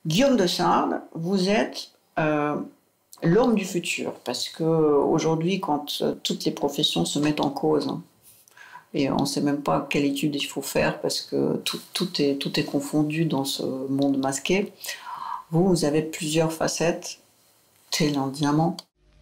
Guillaume de Sade, vous êtes l'homme du futur, parce qu'aujourd'hui, quand toutes les professions se mettent en cause, et on ne sait même pas quelle étude il faut faire, parce que tout est confondu dans ce monde masqué, vous avez plusieurs facettes, tel un diamant.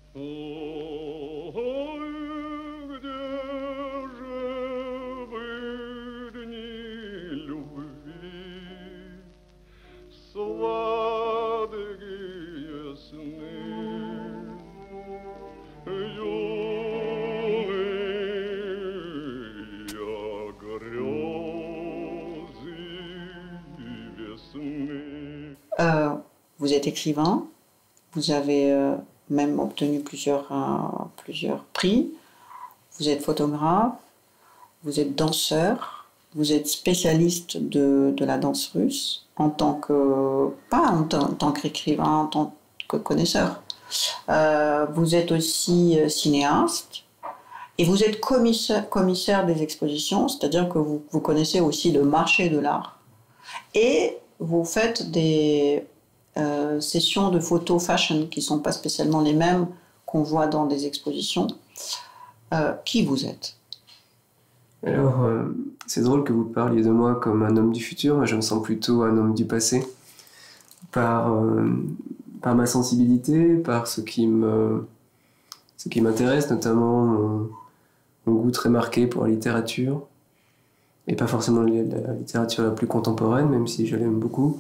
Vous êtes écrivain, vous avez même obtenu plusieurs prix, vous êtes photographe, vous êtes danseur, vous êtes spécialiste de la danse russe, pas en tant qu'écrivain, en tant que connaisseur. Vous êtes aussi cinéaste et vous êtes commissaire des expositions, c'est-à-dire que vous connaissez aussi le marché de l'art. Et vous faites des sessions de photo fashion qui ne sont pas spécialement les mêmes qu'on voit dans des expositions. Qui vous êtes? Alors, c'est drôle que vous parliez de moi comme un homme du futur, mais je me sens plutôt un homme du passé. Par ma sensibilité, par ce qui m'intéresse, notamment mon goût très marqué pour la littérature, et pas forcément la littérature la plus contemporaine, même si je l'aime beaucoup.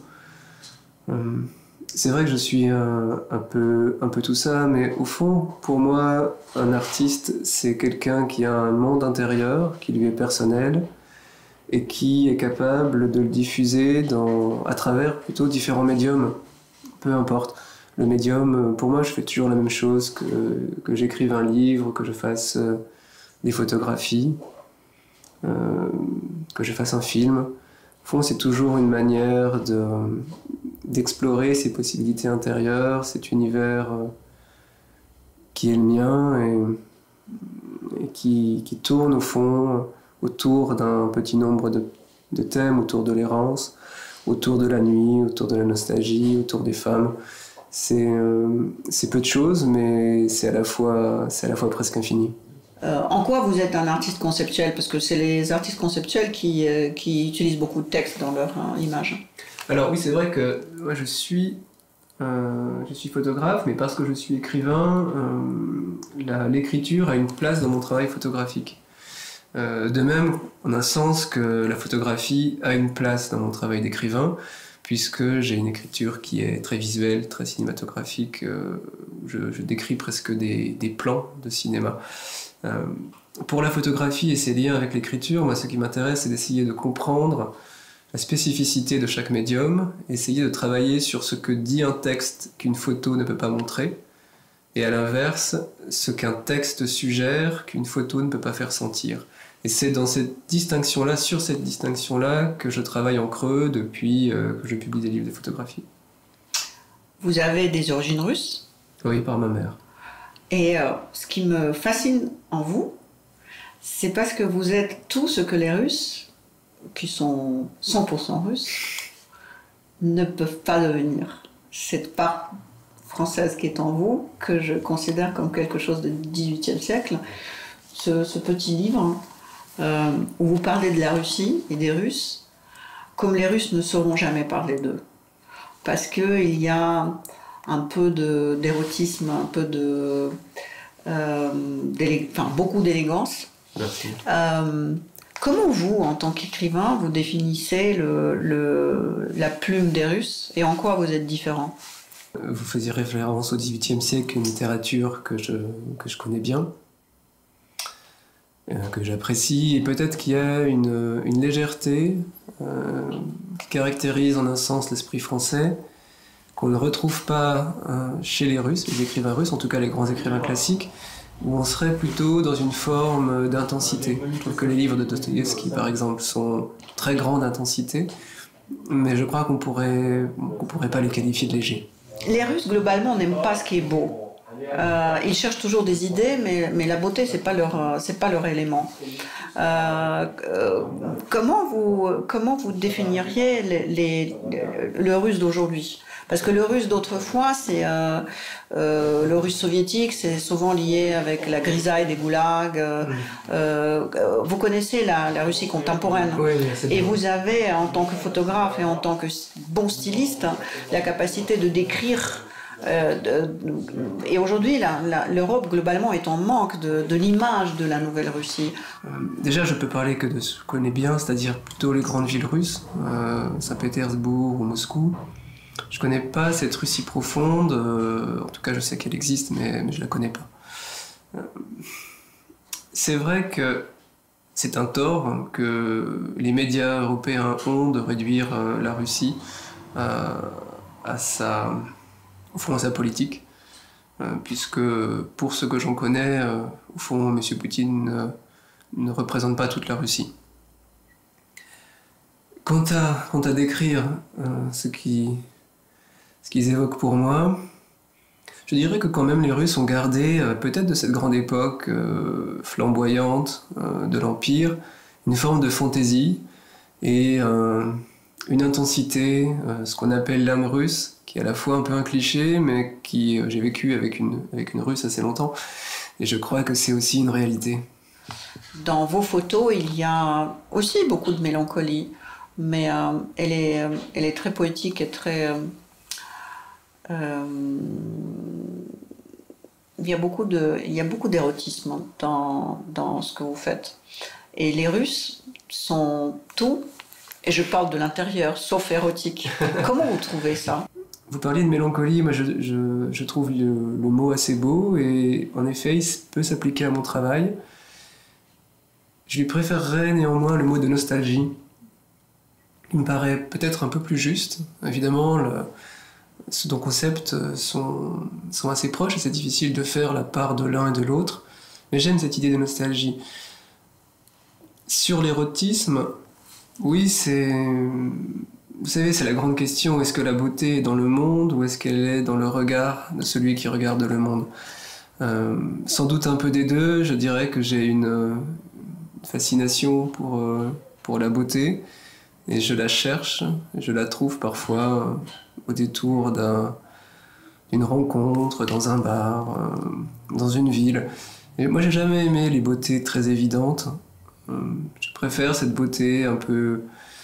C'est vrai que je suis un peu tout ça, mais au fond, pour moi, un artiste, c'est quelqu'un qui a un monde intérieur, qui lui est personnel, et qui est capable de le diffuser à travers plutôt différents médiums, peu importe. Le médium, pour moi, je fais toujours la même chose, que j'écrive un livre, que je fasse des photographies, que je fasse un film. Au fond, c'est toujours une manière d'explorer ces possibilités intérieures, cet univers qui est le mien et qui tourne au fond autour d'un petit nombre de thèmes, autour de l'errance, autour de la nuit, autour de la nostalgie, autour des femmes. C'est peu de choses, mais c'est à la fois presque infini. En quoi vous êtes un artiste conceptuel? Parce que c'est les artistes conceptuels qui utilisent beaucoup de texte dans leur image. Alors oui, c'est vrai que moi je suis photographe, mais parce que je suis écrivain, l'écriture a une place dans mon travail photographique. De même, en un sens que la photographie a une place dans mon travail d'écrivain, puisque j'ai une écriture qui est très visuelle, très cinématographique, où je décris presque des plans de cinéma. Pour la photographie et ses liens avec l'écriture, moi ce qui m'intéresse, c'est d'essayer de comprendre la spécificité de chaque médium, essayer de travailler sur ce que dit un texte qu'une photo ne peut pas montrer, et à l'inverse, ce qu'un texte suggère qu'une photo ne peut pas faire sentir. Et c'est dans cette distinction-là, sur cette distinction-là, que je travaille en creux depuis que je publie des livres de photographie. Vous avez des origines russes? Oui, par ma mère. Et ce qui me fascine en vous, c'est parce que vous êtes tout ce que les Russes, qui sont 100% russes, ne peuvent pas devenir. Cette part française qui est en vous, que je considère comme quelque chose du XVIIIe siècle, ce petit livre où vous parlez de la Russie et des Russes, comme les Russes ne sauront jamais parler d'eux. Parce qu'il y a un peu d'érotisme, un peu beaucoup d'élégance. Merci. Comment vous, en tant qu'écrivain, vous définissez la plume des Russes et en quoi vous êtes différent? Vous faisiez référence au XVIIIe siècle, une littérature que je connais bien, que j'apprécie, et peut-être qu'il y a une légèreté qui caractérise en un sens l'esprit français, qu'on ne retrouve pas chez les Russes, les écrivains russes, en tout cas les grands écrivains classiques, où on serait plutôt dans une forme d'intensité. Je trouve que les livres de Dostoïevski, par exemple, sont très grands d'intensité, mais je crois qu'on pourrait pas les qualifier de légers. Les Russes, globalement, n'aiment pas ce qui est beau. Ils cherchent toujours des idées, mais la beauté, c'est pas leur élément. Comment vous définiriez le Russe d'aujourd'hui? Parce que le russe d'autrefois, c'est le russe soviétique, c'est souvent lié avec la grisaille des goulags. Vous connaissez la Russie contemporaine. Oui, et vous avez, en tant que photographe et en tant que bon styliste, la capacité de décrire. Et aujourd'hui, l'Europe globalement est en manque de l'image de la nouvelle Russie. Déjà, je peux parler que de ce que je connais bien, c'est-à-dire plutôt les grandes villes russes, Saint-Pétersbourg ou Moscou. Je connais pas cette Russie profonde, en tout cas je sais qu'elle existe, mais je la connais pas. C'est vrai que c'est un tort que les médias européens ont de réduire la Russie à sa politique, puisque pour ce que j'en connais, au fond, M. Poutine ne représente pas toute la Russie. Quant à décrire ce qu'ils évoquent pour moi, je dirais que quand même les Russes ont gardé, peut-être de cette grande époque flamboyante de l'Empire, une forme de fantaisie et une intensité, ce qu'on appelle l'âme russe, qui est à la fois un peu un cliché, mais qui j'ai vécu avec une Russe assez longtemps, et je crois que c'est aussi une réalité. Dans vos photos, il y a aussi beaucoup de mélancolie, mais elle est très poétique et très... il y a beaucoup d'érotisme dans ce que vous faites. Et les Russes sont tout, et je parle de l'intérieur, sauf érotique. Comment vous trouvez ça? Vous parliez de mélancolie, moi je trouve le mot assez beau, et en effet il peut s'appliquer à mon travail. Je lui préférerais néanmoins le mot de nostalgie. Il me paraît peut-être un peu plus juste. Évidemment, ces deux concepts sont assez proches et c'est difficile de faire la part de l'un et de l'autre. Mais j'aime cette idée de nostalgie. Sur l'érotisme, oui, vous savez, c'est la grande question. Est-ce que la beauté est dans le monde ou est-ce qu'elle est dans le regard de celui qui regarde le monde? Sans doute un peu des deux. Je dirais que j'ai une fascination pour la beauté et je la cherche, je la trouve parfois au détour d'une rencontre, dans un bar, dans une ville. Et moi j'ai jamais aimé les beautés très évidentes. Je préfère cette beauté un peu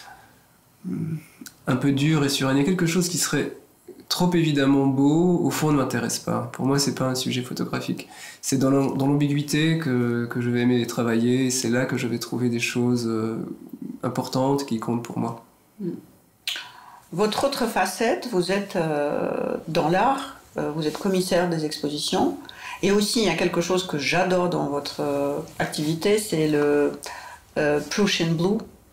dure et surannée. Quelque chose qui serait trop évidemment beau, au fond, ne m'intéresse pas. Pour moi, c'est pas un sujet photographique. C'est dans l'ambiguïté que je vais aimer travailler, et c'est là que je vais trouver des choses importantes qui comptent pour moi. Votre autre facette, vous êtes dans l'art, vous êtes commissaire des expositions, et aussi il y a quelque chose que j'adore dans votre activité, c'est le Prussian Blue.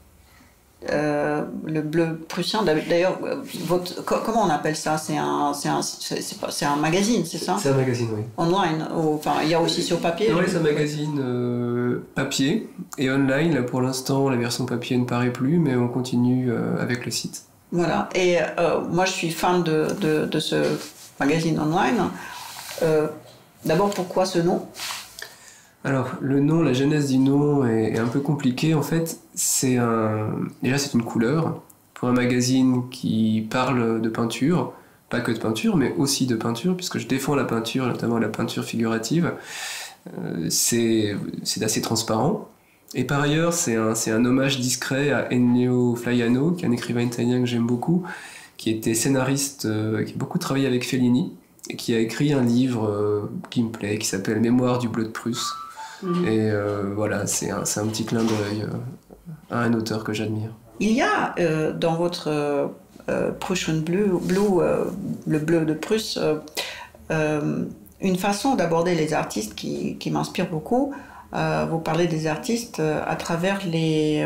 Le bleu prussien, d'ailleurs, comment on appelle ça? C'est un magazine, c'est ça? C'est un magazine, oui. Online, enfin, il y a aussi sur papier. Oui, c'est un magazine papier et online. Là, pour l'instant, la version papier ne paraît plus, mais on continue avec le site. Voilà, et moi je suis fan de ce magazine online. D'abord, pourquoi ce nom? Alors, le nom, la genèse du nom est un peu compliquée. En fait, déjà, c'est une couleur pour un magazine qui parle de peinture, pas que de peinture, mais aussi de peinture, puisque je défends la peinture, notamment la peinture figurative. C'est assez transparent. Et par ailleurs, c'est un hommage discret à Ennio Flaiano, qui est un écrivain italien que j'aime beaucoup, qui était scénariste, qui a beaucoup travaillé avec Fellini, et qui a écrit un livre qui me plaît, qui s'appelle Mémoire du bleu de Prusse. Et voilà, c'est un petit clin d'œil à un auteur que j'admire. Il y a dans votre Prussian Blue, le bleu de Prusse, une façon d'aborder les artistes qui m'inspire beaucoup. Vous parlez des artistes à travers les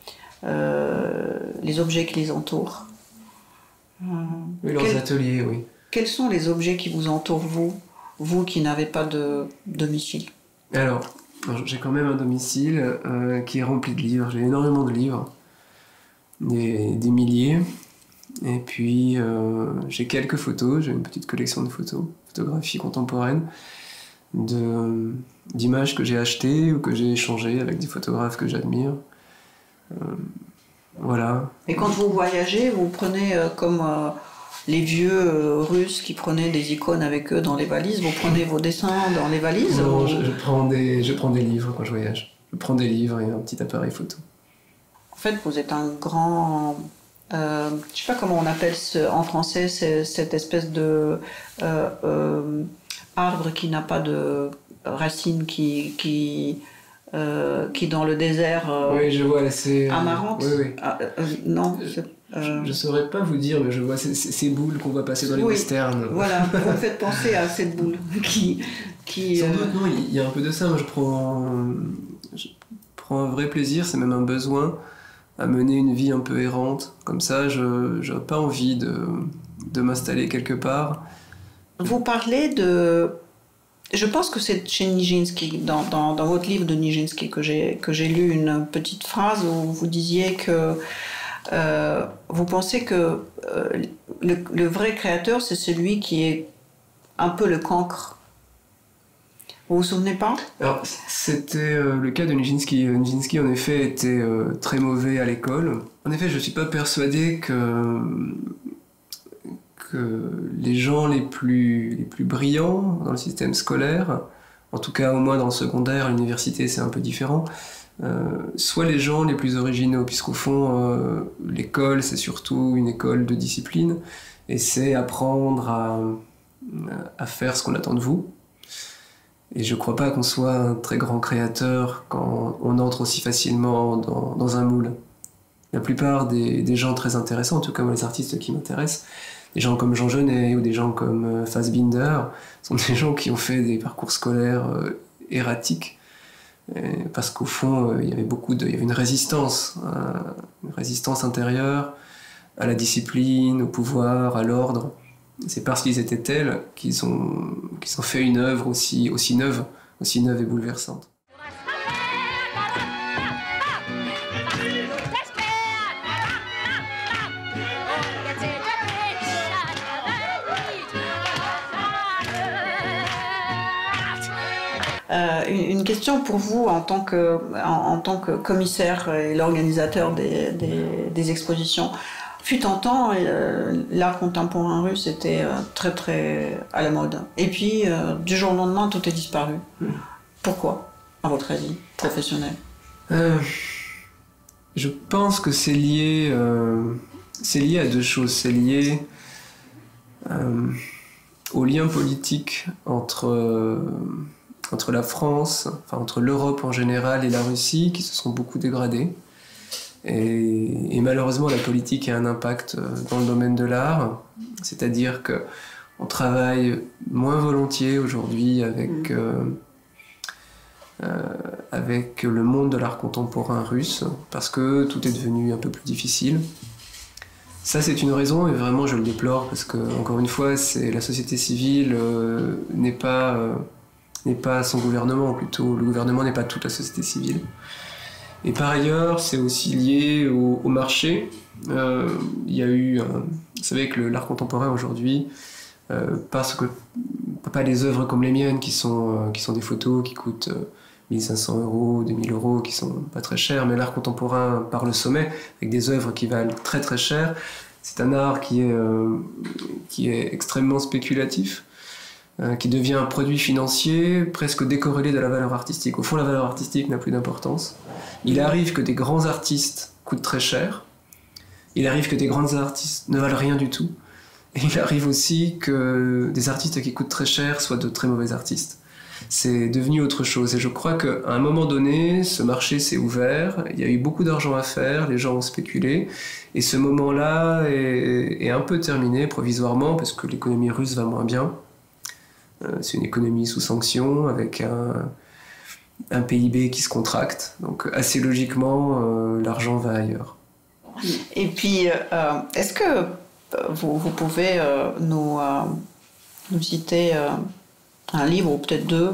objets qui les entourent. Oui, leurs ateliers, oui. Quels sont les objets qui vous entourent, vous qui n'avez pas de domicile? Alors, j'ai quand même un domicile qui est rempli de livres. J'ai énormément de livres, des milliers. Et puis, j'ai quelques photos. J'ai une petite collection de photographies contemporaines, d'images que j'ai achetées ou que j'ai échangées avec des photographes que j'admire. Voilà. Et quand vous voyagez, vous prenez comme les vieux Russes qui prenaient des icônes avec eux dans les valises. Vous prenez vos dessins dans les valises? Non, je prends des livres quand je voyage. Je prends des livres et un petit appareil photo. En fait, vous êtes un grand... je ne sais pas comment on appelle en français cette espèce de arbre qui n'a pas de racines, qui dans le désert oui, je vois, c'est amarante. Oui. Non, je saurais pas vous dire, mais je vois ces boules qu'on voit passer dans les westerns. Voilà, vous me faites penser à cette boule qui Sans doute, non, il y a un peu de ça. Moi, je prends un vrai plaisir, c'est même un besoin à mener une vie un peu errante. Comme ça, je n'ai pas envie de m'installer quelque part. Vous parlez de... Je pense que c'est chez Nijinsky, dans votre livre de Nijinsky, que j'ai lu une petite phrase où vous disiez que vous pensez que le vrai créateur, c'est celui qui est un peu le cancre. Vous vous souvenez pas? Alors, c'était le cas de Nijinsky. Nijinsky, en effet, était très mauvais à l'école. En effet, je ne suis pas persuadé que les gens les plus brillants dans le système scolaire, en tout cas au moins dans le secondaire, à l'université c'est un peu différent, soit les gens les plus originaux, puisqu'au fond l'école c'est surtout une école de discipline, et c'est apprendre à faire ce qu'on attend de vous. Et je crois pas qu'on soit un très grand créateur quand on entre aussi facilement dans un moule. La plupart des gens très intéressants, en tout cas moi les artistes qui m'intéressent, des gens comme Jean Genet ou des gens comme Fassbinder, sont des gens qui ont fait des parcours scolaires erratiques, parce qu'au fond il y avait une résistance intérieure à la discipline, au pouvoir, à l'ordre. C'est parce qu'ils étaient tels qu'ils ont fait une œuvre aussi neuve et bouleversante. Une question pour vous en tant que commissaire et l'organisateur des expositions. Fut un temps, l'art contemporain russe était très très à la mode. Et puis, du jour au lendemain, tout est disparu. Pourquoi, à votre avis, professionnel? Je pense que c'est lié à deux choses. C'est lié au lien politique entre la France, enfin entre l'Europe en général et la Russie, qui se sont beaucoup dégradés. Et malheureusement, la politique a un impact dans le domaine de l'art, c'est-à-dire qu'on travaille moins volontiers aujourd'hui avec le monde de l'art contemporain russe, parce que tout est devenu un peu plus difficile. Ça, c'est une raison, et vraiment je le déplore, parce que, encore une fois, la société civile n'est pas son gouvernement, plutôt. Le gouvernement n'est pas toute la société civile. Et par ailleurs, c'est aussi lié au marché. Il y a eu... vous savez que l'art contemporain aujourd'hui, parce que pas les œuvres comme les miennes, qui sont des photos qui coûtent 1500 €, 2000 €, qui sont pas très chères, mais l'art contemporain par le sommet, avec des œuvres qui valent très très cher, c'est un art qui est extrêmement spéculatif, qui devient un produit financier presque décorrélé de la valeur artistique. Au fond, la valeur artistique n'a plus d'importance. Il arrive que des grands artistes coûtent très cher. Il arrive que des grands artistes ne valent rien du tout. Et il arrive aussi que des artistes qui coûtent très cher soient de très mauvais artistes. C'est devenu autre chose. Et je crois qu'à un moment donné, ce marché s'est ouvert. Il y a eu beaucoup d'argent à faire. Les gens ont spéculé. Et ce moment-là est un peu terminé provisoirement parce que l'économie russe va moins bien. C'est une économie sous sanction avec un PIB qui se contracte. Donc assez logiquement, l'argent va ailleurs. Et puis, est-ce que vous pouvez nous citer un livre ou peut-être deux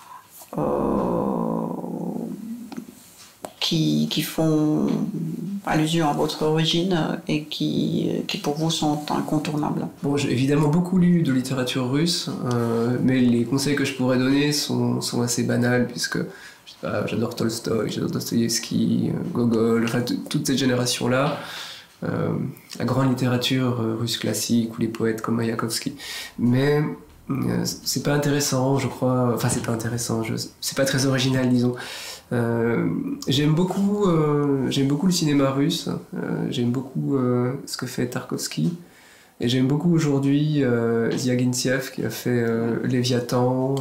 qui font allusion à votre origine et qui pour vous sont incontournables? Bon, j'ai évidemment beaucoup lu de littérature russe, mais les conseils que je pourrais donner sont assez banals, puisque je sais pas, j'adore Tolstoï, j'adore Dostoïevski, Gogol, enfin toute cette génération-là. la grande littérature russe classique ou les poètes comme Mayakovsky. Mais c'est pas intéressant, je crois. Enfin, c'est pas intéressant, c'est pas très original, disons. J'aime beaucoup le cinéma russe, j'aime beaucoup ce que fait Tarkovsky. Et j'aime beaucoup aujourd'hui Zviagintsev qui a fait Léviathan,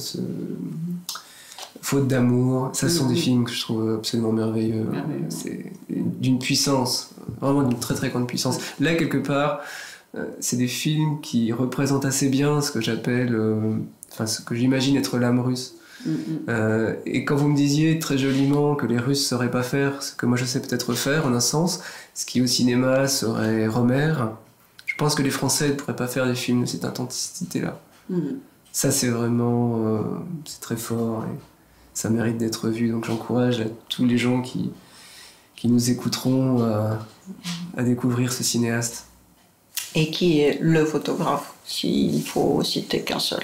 Faute d'amour. Ça, ce sont des films que je trouve absolument merveilleux. C'est d'une puissance, vraiment d'une très très grande puissance. Là, quelque part, c'est des films qui représentent assez bien ce que j'appelle, ce que j'imagine être l'âme russe. Et quand vous me disiez très joliment que les Russes ne sauraient pas faire ce que moi je sais peut-être faire, en un sens, ce qui au cinéma serait Romer, je pense que les Français ne pourraient pas faire des films de cette intensité-là. Ça, c'est vraiment... c'est très fort et ça mérite d'être vu. Donc j'encourage à tous les gens qui nous écouteront à découvrir ce cinéaste. Et qui est le photographe, s'il faut citer qu'un seul?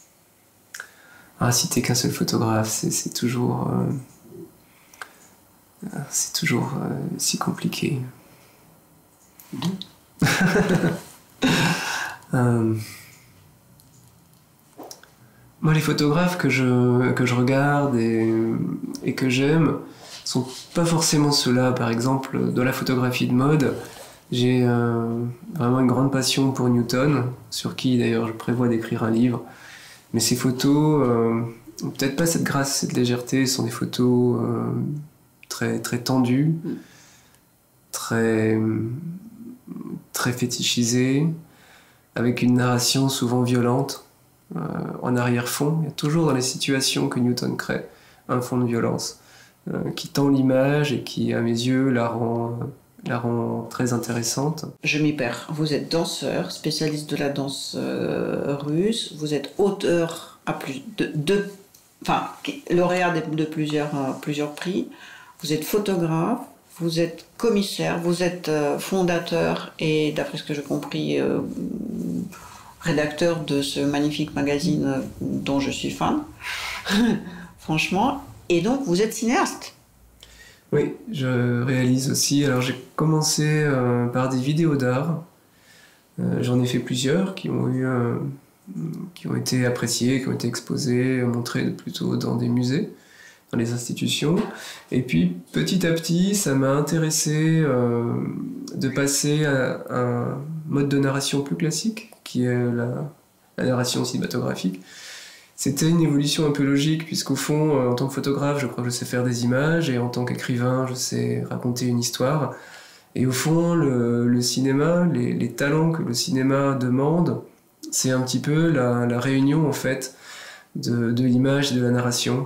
Citer qu'un seul photographe, c'est toujours... c'est toujours si compliqué. Moi, les photographes que je regarde et que j'aime sont pas forcément ceux-là. Par exemple, dans la photographie de mode, j'ai vraiment une grande passion pour Newton, sur qui d'ailleurs je prévois d'écrire un livre. Mais ces photos, peut-être pas cette grâce, cette légèreté, sont des photos très, très tendues, très fétichisées, avec une narration souvent violente. En arrière-fond, il y a toujours dans les situations que Newton crée un fond de violence qui tend l'image et qui, à mes yeux, la rend très intéressante. Je m'y perds. Vous êtes danseur, spécialiste de la danse russe, vous êtes auteur à lauréat de plusieurs prix, vous êtes photographe, vous êtes commissaire, vous êtes fondateur et, d'après ce que j'ai compris, rédacteur de ce magnifique magazine dont je suis fan, franchement, et donc vous êtes cinéaste. Oui, je réalise aussi. Alors j'ai commencé par des vidéos d'art. J'en ai fait plusieurs qui ont été appréciées, qui ont été exposées, montrées plutôt dans des musées, dans les institutions. Et puis petit à petit, ça m'a intéressé de passer à un mode de narration plus classique, qui est la narration cinématographique. C'était une évolution un peu logique, puisqu'au fond, en tant que photographe, je crois que je sais faire des images, et en tant qu'écrivain, je sais raconter une histoire. Et au fond, le cinéma, les talents que le cinéma demande, c'est un petit peu la réunion, en fait, de l'image et de la narration.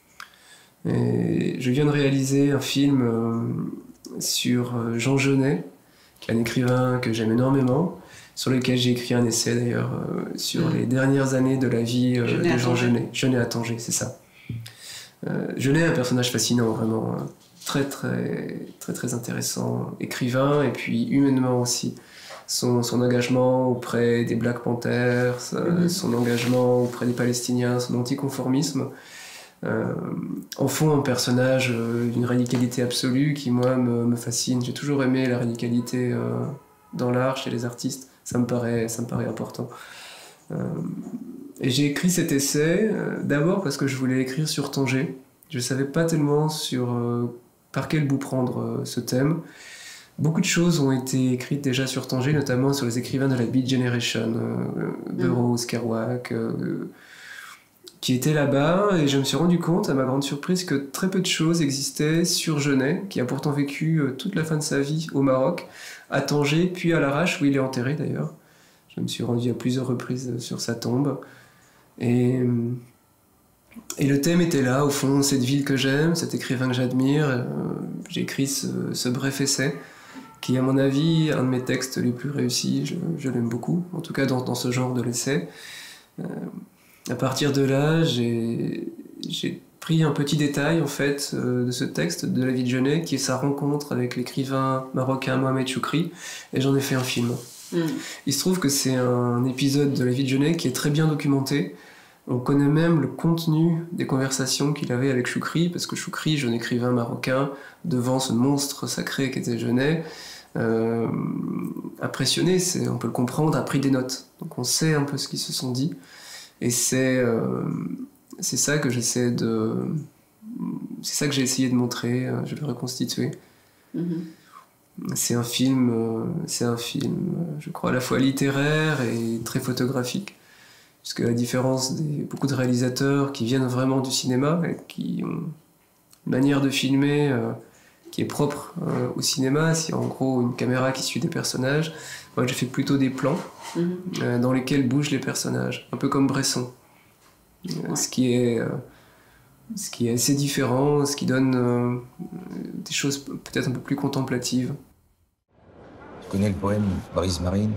Et je viens de réaliser un film sur Jean Genet, qui est un écrivain que j'aime énormément, sur lequel j'ai écrit un essai d'ailleurs sur les dernières années de la vie de Jean Genet. Genet à Tanger, c'est ça. Genet est un personnage fascinant, vraiment très très très très intéressant, écrivain et puis humainement aussi. Son engagement auprès des Black Panthers, son engagement auprès des Palestiniens, son anticonformisme. En fond, un personnage d'une radicalité absolue qui, moi, me fascine. J'ai toujours aimé la radicalité dans l'art, chez les artistes. Ça me paraît important. Et j'ai écrit cet essai d'abord parce que je voulais écrire sur Tanger. Je ne savais pas tellement par quel bout prendre ce thème. Beaucoup de choses ont été écrites déjà sur Tanger, notamment sur les écrivains de la Beat Generation, Burroughs, Kerouac, qui étaient là-bas, et je me suis rendu compte, à ma grande surprise, que très peu de choses existaient sur Genet, qui a pourtant vécu toute la fin de sa vie au Maroc, à Tanger, puis à l'Arrache, où il est enterré d'ailleurs. Je me suis rendu à plusieurs reprises sur sa tombe. Et le thème était là, au fond, cette ville que j'aime, cet écrivain que j'admire. J'ai écrit ce bref essai, qui est à mon avis un de mes textes les plus réussis. Je l'aime beaucoup, en tout cas dans ce genre de l'essai. À partir de là, j'ai pris un petit détail en fait de ce texte de la vie de Genet, qui est sa rencontre avec l'écrivain marocain Mohamed Choukri, et j'en ai fait un film. Il se trouve que c'est un épisode de la vie de Genet qui est très bien documenté. On connaît même le contenu des conversations qu'il avait avec Choukri, parce que Choukri, jeune écrivain marocain, devant ce monstre sacré qu'était Genet, impressionné, on peut le comprendre, a pris des notes. Donc on sait un peu ce qu'ils se sont dit. Et c'est ça que j'essaie de... C'est ça que j'ai essayé de montrer, je vais reconstituer. C'est un film, je crois, à la fois littéraire et très photographique. Puisque à la différence de beaucoup de réalisateurs qui viennent vraiment du cinéma et qui ont une manière de filmer qui est propre au cinéma, c'est en gros une caméra qui suit des personnages. Moi, j'ai fait plutôt des plans dans lesquels bougent les personnages, un peu comme Bresson. Ce qui est assez différent, ce qui donne des choses peut-être un peu plus contemplatives. Tu connais le poème Brise marine?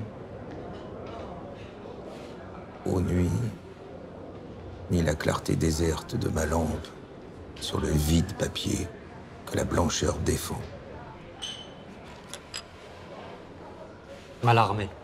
Ô nuit, ni la clarté déserte de ma lampe sur le vide papier que la blancheur défend. À l'armée.